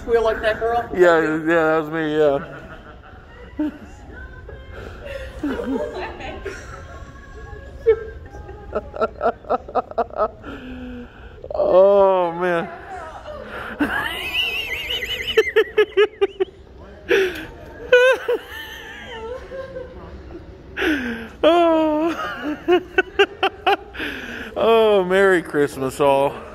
squeal like that girl? Yeah, that was me, yeah. Oh, man. Oh. Oh, Merry Christmas all.